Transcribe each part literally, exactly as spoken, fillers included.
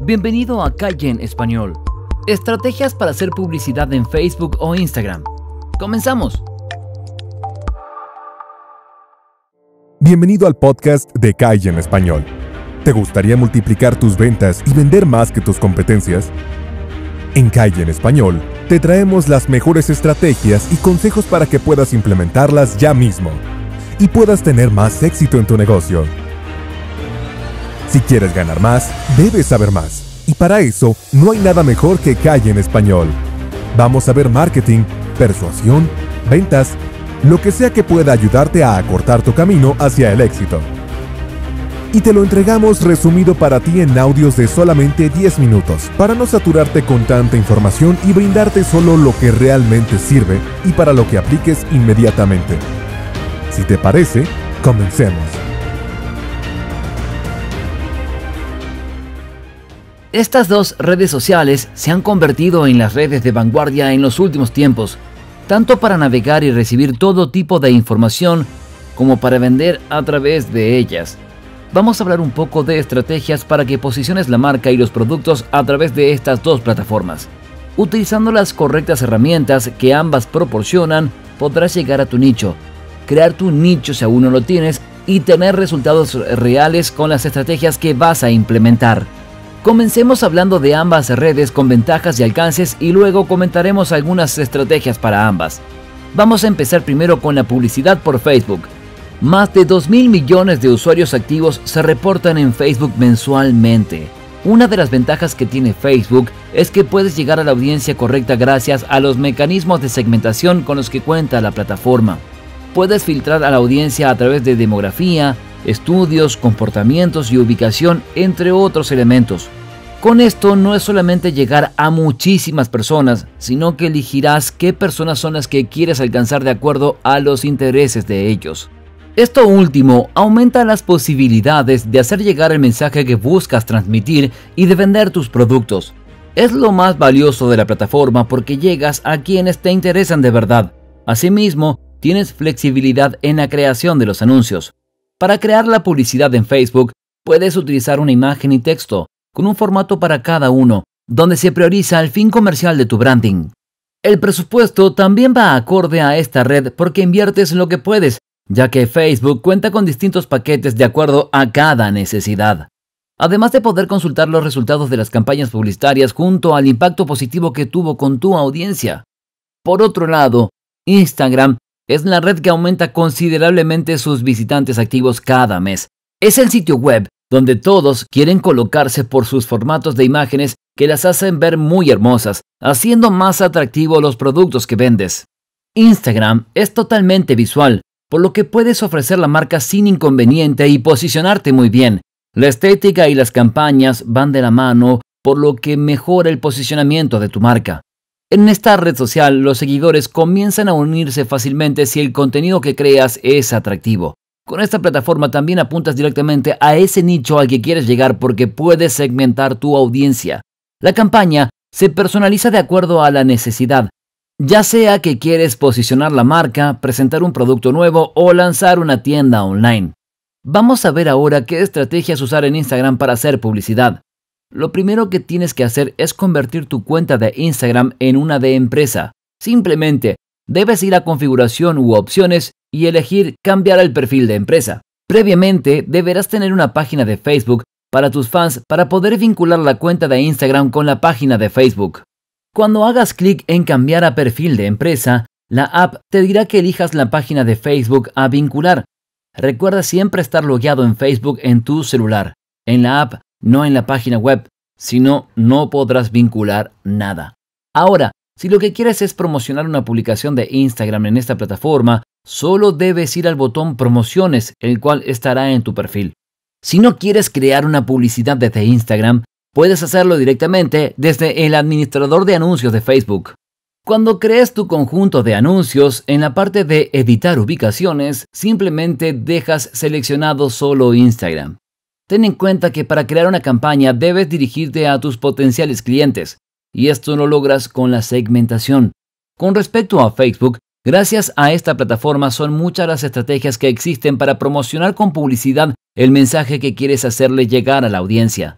Bienvenido a Calle en Español. Estrategias para hacer publicidad en Facebook o Instagram. ¡Comenzamos! Bienvenido al podcast de Calle en Español. ¿Te gustaría multiplicar tus ventas y vender más que tus competencias? En Calle en Español, te traemos las mejores estrategias y consejos para que puedas implementarlas ya mismo y puedas tener más éxito en tu negocio. Si quieres ganar más, debes saber más. Y para eso, no hay nada mejor que Calle en Español. Vamos a ver marketing, persuasión, ventas, lo que sea que pueda ayudarte a acortar tu camino hacia el éxito. Y te lo entregamos resumido para ti en audios de solamente diez minutos, para no saturarte con tanta información y brindarte solo lo que realmente sirve y para lo que apliques inmediatamente. Si te parece, comencemos. Estas dos redes sociales se han convertido en las redes de vanguardia en los últimos tiempos, tanto para navegar y recibir todo tipo de información como para vender a través de ellas. Vamos a hablar un poco de estrategias para que posiciones la marca y los productos a través de estas dos plataformas. Utilizando las correctas herramientas que ambas proporcionan, podrás llegar a tu nicho, crear tu nicho si aún no lo tienes y tener resultados reales con las estrategias que vas a implementar. Comencemos hablando de ambas redes con ventajas y alcances y luego comentaremos algunas estrategias para ambas. Vamos a empezar primero con la publicidad por Facebook. Más de dos mil millones de usuarios activos se reportan en Facebook mensualmente. Una de las ventajas que tiene Facebook es que puedes llegar a la audiencia correcta gracias a los mecanismos de segmentación con los que cuenta la plataforma. Puedes filtrar a la audiencia a través de demografía, estudios, comportamientos y ubicación, entre otros elementos. Con esto no es solamente llegar a muchísimas personas, sino que elegirás qué personas son las que quieres alcanzar de acuerdo a los intereses de ellos. Esto último aumenta las posibilidades de hacer llegar el mensaje que buscas transmitir y de vender tus productos. Es lo más valioso de la plataforma porque llegas a quienes te interesan de verdad. Asimismo, tienes flexibilidad en la creación de los anuncios. Para crear la publicidad en Facebook, puedes utilizar una imagen y texto, con un formato para cada uno, donde se prioriza el fin comercial de tu branding. El presupuesto también va acorde a esta red porque inviertes lo que puedes, ya que Facebook cuenta con distintos paquetes de acuerdo a cada necesidad. Además de poder consultar los resultados de las campañas publicitarias junto al impacto positivo que tuvo con tu audiencia. Por otro lado, Instagram es la red que aumenta considerablemente sus visitantes activos cada mes. Es el sitio web donde todos quieren colocarse por sus formatos de imágenes que las hacen ver muy hermosas, haciendo más atractivos los productos que vendes. Instagram es totalmente visual, por lo que puedes ofrecer la marca sin inconveniente y posicionarte muy bien. La estética y las campañas van de la mano, por lo que mejora el posicionamiento de tu marca. En esta red social, los seguidores comienzan a unirse fácilmente si el contenido que creas es atractivo. Con esta plataforma también apuntas directamente a ese nicho al que quieres llegar porque puedes segmentar tu audiencia. La campaña se personaliza de acuerdo a la necesidad, ya sea que quieres posicionar la marca, presentar un producto nuevo o lanzar una tienda online. Vamos a ver ahora qué estrategias usar en Instagram para hacer publicidad. Lo primero que tienes que hacer es convertir tu cuenta de Instagram en una de empresa. Simplemente debes ir a configuración u opciones y elegir cambiar el perfil de empresa. Previamente deberás tener una página de Facebook para tus fans para poder vincular la cuenta de Instagram con la página de Facebook. Cuando hagas clic en cambiar a perfil de empresa, la app te dirá que elijas la página de Facebook a vincular. Recuerda siempre estar logueado en Facebook en tu celular, en la app, no en la página web, si no, no podrás vincular nada. Ahora, si lo que quieres es promocionar una publicación de Instagram en esta plataforma, solo debes ir al botón Promociones, el cual estará en tu perfil. Si no quieres crear una publicidad desde Instagram, puedes hacerlo directamente desde el administrador de anuncios de Facebook. Cuando crees tu conjunto de anuncios, en la parte de Editar ubicaciones, simplemente dejas seleccionado solo Instagram. Ten en cuenta que para crear una campaña debes dirigirte a tus potenciales clientes, y esto lo logras con la segmentación. Con respecto a Facebook, gracias a esta plataforma son muchas las estrategias que existen para promocionar con publicidad el mensaje que quieres hacerle llegar a la audiencia.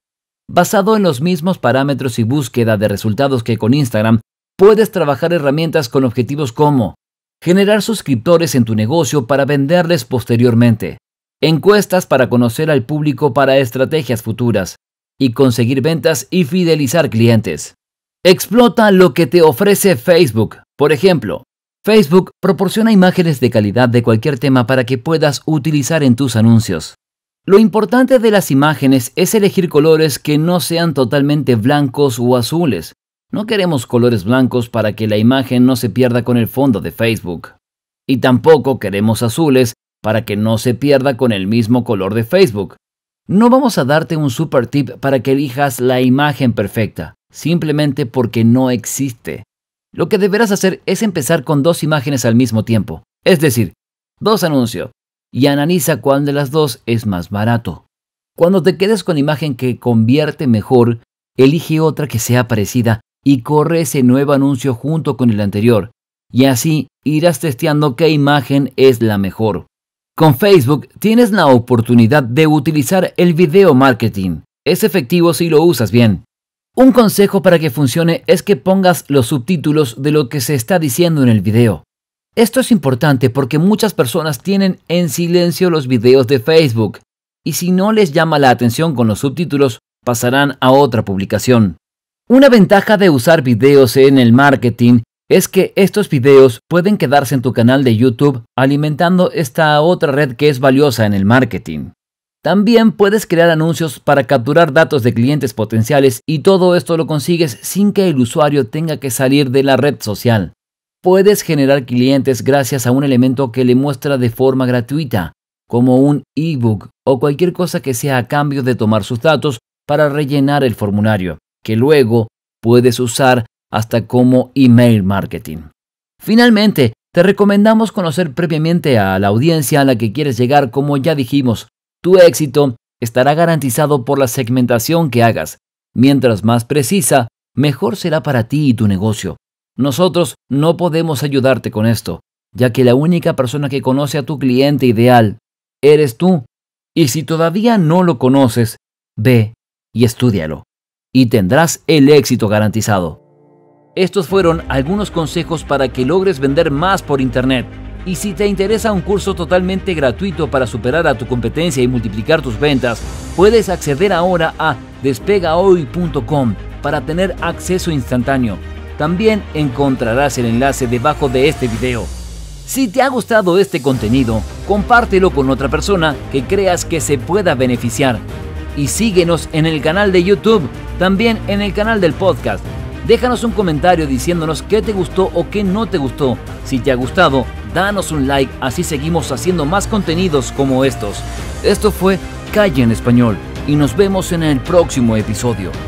Basado en los mismos parámetros y búsqueda de resultados que con Instagram, puedes trabajar herramientas con objetivos como generar suscriptores en tu negocio para venderles posteriormente, encuestas para conocer al público para estrategias futuras y conseguir ventas y fidelizar clientes. Explota lo que te ofrece Facebook. Por ejemplo, Facebook proporciona imágenes de calidad de cualquier tema para que puedas utilizar en tus anuncios. Lo importante de las imágenes es elegir colores que no sean totalmente blancos o azules. No queremos colores blancos para que la imagen no se pierda con el fondo de Facebook. Y tampoco queremos azules para que no se pierda con el mismo color de Facebook. No vamos a darte un super tip para que elijas la imagen perfecta, simplemente porque no existe. Lo que deberás hacer es empezar con dos imágenes al mismo tiempo, es decir, dos anuncios, y analiza cuál de las dos es más barato. Cuando te quedes con la imagen que convierte mejor, elige otra que sea parecida y corre ese nuevo anuncio junto con el anterior, y así irás testeando qué imagen es la mejor. Con Facebook tienes la oportunidad de utilizar el video marketing. Es efectivo si lo usas bien. Un consejo para que funcione es que pongas los subtítulos de lo que se está diciendo en el video. Esto es importante porque muchas personas tienen en silencio los videos de Facebook y si no les llama la atención con los subtítulos, pasarán a otra publicación. Una ventaja de usar videos en el marketing es que estos videos pueden quedarse en tu canal de YouTube alimentando esta otra red que es valiosa en el marketing. También puedes crear anuncios para capturar datos de clientes potenciales y todo esto lo consigues sin que el usuario tenga que salir de la red social. Puedes generar clientes gracias a un elemento que le muestra de forma gratuita, como un ebook o cualquier cosa que sea a cambio de tomar sus datos para rellenar el formulario, que luego puedes usar hasta como email marketing. Finalmente, te recomendamos conocer previamente a la audiencia a la que quieres llegar. Como ya dijimos, tu éxito estará garantizado por la segmentación que hagas. Mientras más precisa, mejor será para ti y tu negocio. Nosotros no podemos ayudarte con esto, ya que la única persona que conoce a tu cliente ideal eres tú. Y si todavía no lo conoces, ve y estúdialo, y tendrás el éxito garantizado. Estos fueron algunos consejos para que logres vender más por Internet. Y si te interesa un curso totalmente gratuito para superar a tu competencia y multiplicar tus ventas, puedes acceder ahora a despega hoy punto com para tener acceso instantáneo. También encontrarás el enlace debajo de este video. Si te ha gustado este contenido, compártelo con otra persona que creas que se pueda beneficiar. Y síguenos en el canal de YouTube, también en el canal del podcast. Déjanos un comentario diciéndonos qué te gustó o qué no te gustó. Si te ha gustado, danos un like, así seguimos haciendo más contenidos como estos. Esto fue Calle en Español y nos vemos en el próximo episodio.